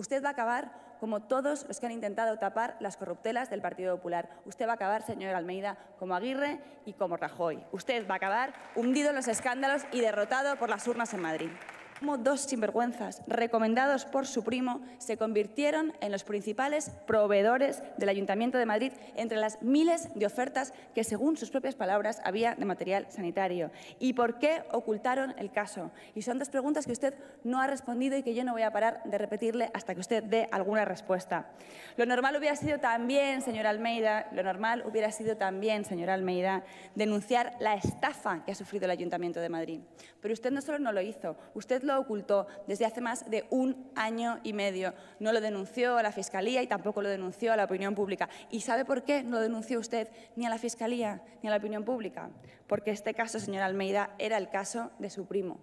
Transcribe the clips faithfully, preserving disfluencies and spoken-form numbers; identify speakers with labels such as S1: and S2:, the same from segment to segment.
S1: Usted va a acabar como todos los que han intentado tapar las corruptelas del Partido Popular. Usted va a acabar, señor Almeida, como Aguirre y como Rajoy. Usted va a acabar hundido en los escándalos y derrotado por las urnas en Madrid. Como dos sinvergüenzas recomendados por su primo se convirtieron en los principales proveedores del Ayuntamiento de Madrid entre las miles de ofertas que, según sus propias palabras, había de material sanitario. ¿Y por qué ocultaron el caso? Y son dos preguntas que usted no ha respondido y que yo no voy a parar de repetirle hasta que usted dé alguna respuesta. Lo normal hubiera sido también, señor Almeida, lo normal hubiera sido también, señor Almeida, denunciar la estafa que ha sufrido el Ayuntamiento de Madrid. Pero usted no solo no lo hizo, usted lo ocultó desde hace más de un año y medio. No lo denunció a la Fiscalía y tampoco lo denunció a la opinión pública. ¿Y sabe por qué no lo denunció usted ni a la Fiscalía ni a la opinión pública? Porque este caso, señor Almeida, era el caso de su primo.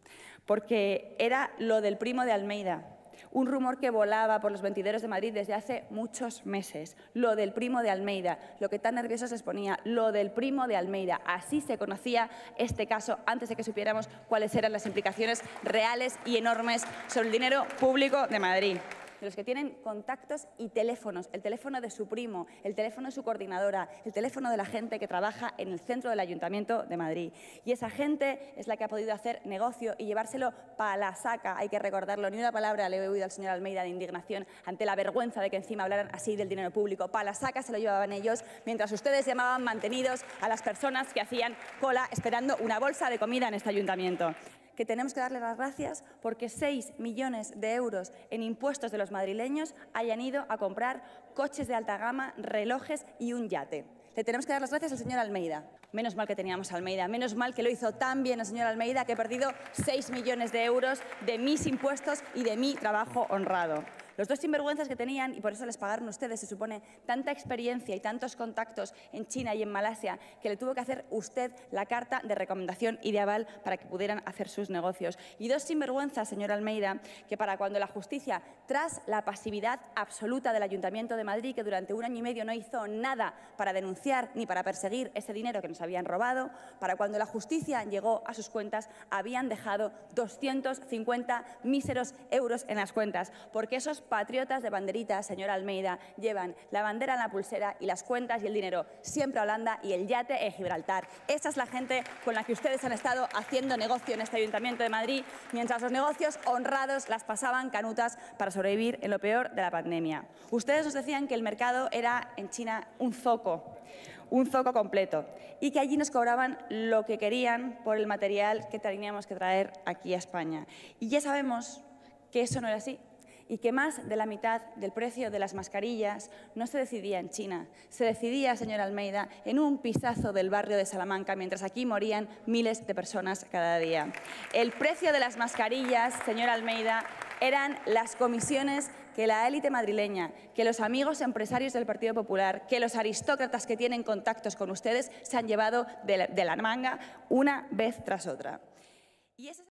S1: Porque era lo del primo de Almeida. Un rumor que volaba por los ventideros de Madrid desde hace muchos meses. Lo del primo de Almeida, lo que tan nerviosos les ponía, lo del primo de Almeida. Así se conocía este caso antes de que supiéramos cuáles eran las implicaciones reales y enormes sobre el dinero público de Madrid. De los que tienen contactos y teléfonos, el teléfono de su primo, el teléfono de su coordinadora, el teléfono de la gente que trabaja en el centro del Ayuntamiento de Madrid. Y esa gente es la que ha podido hacer negocio y llevárselo para la saca, hay que recordarlo. Ni una palabra le he oído al señor Almeida de indignación ante la vergüenza de que encima hablaran así del dinero público. Para la saca se lo llevaban ellos, mientras ustedes llamaban mantenidos a las personas que hacían cola esperando una bolsa de comida en este Ayuntamiento. Que tenemos que darle las gracias porque seis millones de euros en impuestos de los madrileños hayan ido a comprar coches de alta gama, relojes y un yate. Le tenemos que dar las gracias al señor Almeida. Menos mal que teníamos a Almeida, menos mal que lo hizo tan bien el señor Almeida que he perdido seis millones de euros de mis impuestos y de mi trabajo honrado. Los dos sinvergüenzas que tenían, y por eso les pagaron ustedes, se supone, tanta experiencia y tantos contactos en China y en Malasia, que le tuvo que hacer usted la carta de recomendación y de aval para que pudieran hacer sus negocios. Y dos sinvergüenzas, señor Almeida, que para cuando la justicia, tras la pasividad absoluta del Ayuntamiento de Madrid, que durante un año y medio no hizo nada para denunciar ni para perseguir ese dinero que nos habían robado, para cuando la justicia llegó a sus cuentas, habían dejado doscientos cincuenta míseros euros en las cuentas, porque esos patriotas de banderitas, señor Almeida, llevan la bandera en la pulsera y las cuentas y el dinero siempre a Holanda y el yate en Gibraltar. Esa es la gente con la que ustedes han estado haciendo negocio en este Ayuntamiento de Madrid, mientras los negocios honrados las pasaban canutas para sobrevivir en lo peor de la pandemia. Ustedes nos decían que el mercado era en China un zoco, un zoco completo, y que allí nos cobraban lo que querían por el material que teníamos que traer aquí a España. Y ya sabemos que eso no era así. Y que más de la mitad del precio de las mascarillas no se decidía en China, se decidía, señor Almeida, en un pisazo del barrio de Salamanca, mientras aquí morían miles de personas cada día. El precio de las mascarillas, señor Almeida, eran las comisiones que la élite madrileña, que los amigos empresarios del Partido Popular, que los aristócratas que tienen contactos con ustedes se han llevado de la, de la manga una vez tras otra. Y ese